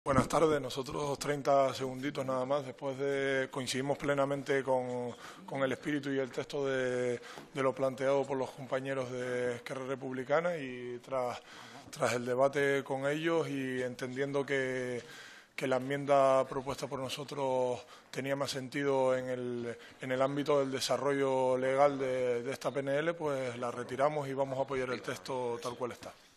Buenas tardes, nosotros 30 segunditos nada más, después de coincidimos plenamente con el espíritu y el texto de lo planteado por los compañeros de Esquerra Republicana y tras el debate con ellos y entendiendo que la enmienda propuesta por nosotros tenía más sentido en el ámbito del desarrollo legal de esta PNL, pues la retiramos y vamos a apoyar el texto tal cual está.